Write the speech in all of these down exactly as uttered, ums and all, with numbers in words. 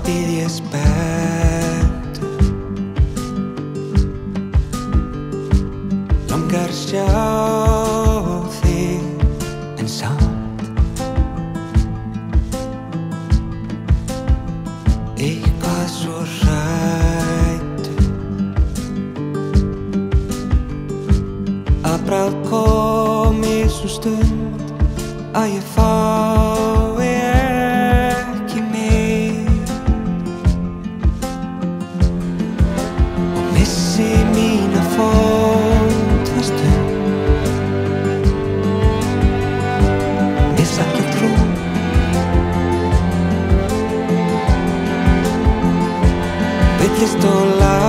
bíð ég spenntur, langar sjá þig en samt eitthvað svo hræddur að brátt komi sú stund að ég fái ekki mig og missi mína fótfestu, missa alla trú. Villist og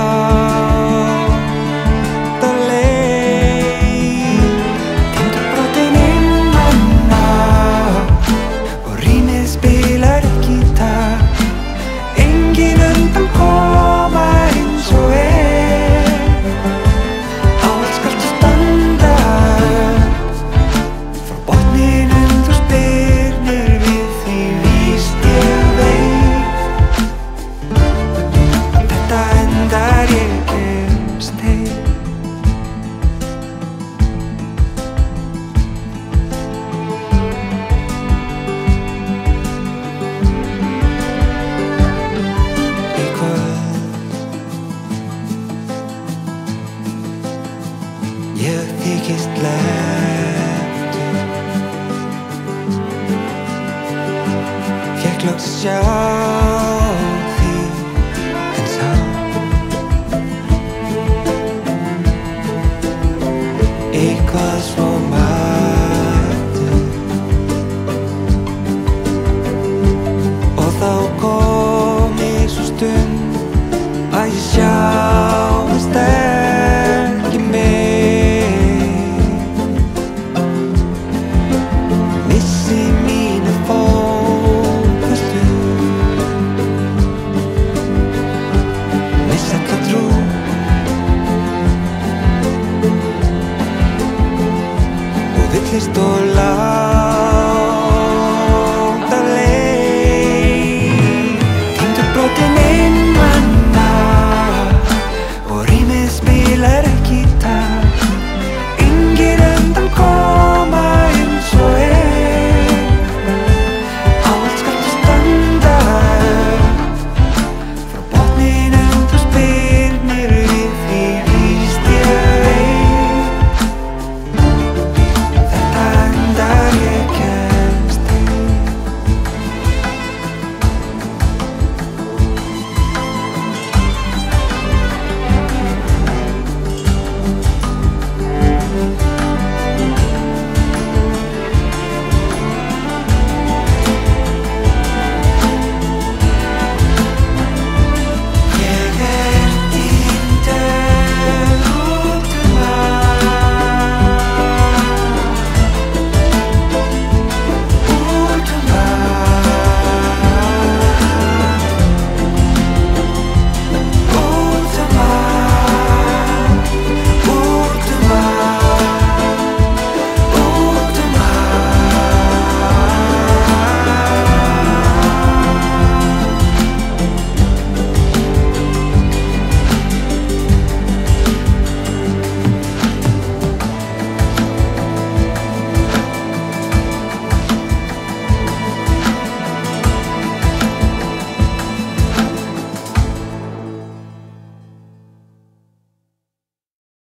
lágt á leið, týndur brotinn innanna og rýmið spilar ekki í takt. Engin undan koma eins og er, ávallt skaltu standa frá botninum þú spyrnir við því víst ég veit þetta endar ég kemst heim. Í kvöld ég þykist lepptur, fékk loks sjá þig en samt eitthvað svo